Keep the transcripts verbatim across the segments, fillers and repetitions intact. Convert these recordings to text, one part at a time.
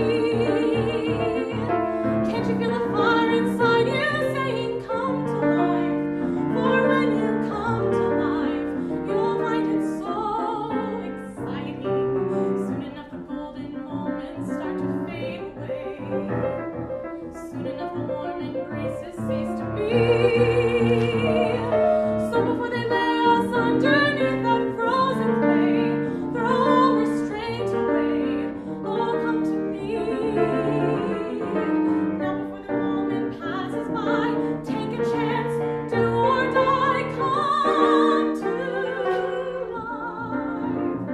Can't you feel the fire inside you saying, come to life? For when you come to life, you'll find it so exciting. Soon enough the golden moments start to fade away. Soon enough the warm embraces cease to be. So before they lay us underneath that frozen clay, throw all restraint away, oh come to me. Now before the moment passes by, take a chance, do or die, come to life.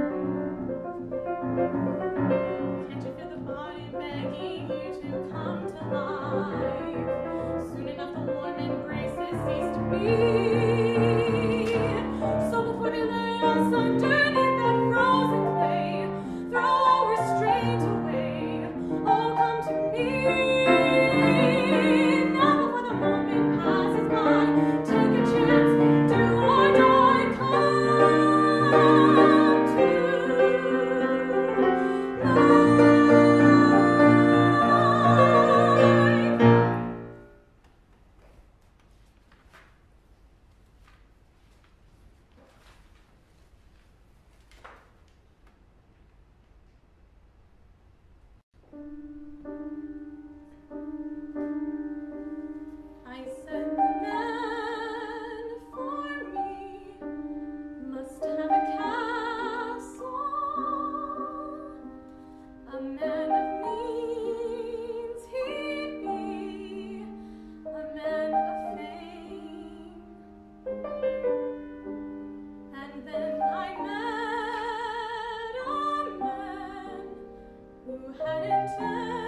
Can't you feel the body begging you to come to life? Soon enough the warm embraces cease to be. So before they lay us underneath that frozen clay, throw all restraint away, oh come to me. Now before the moment passes by, take a chance, do or die, come to I said the man for me must have a castle, a man of means he'd be, a man of fame. And then I met a man who hadn't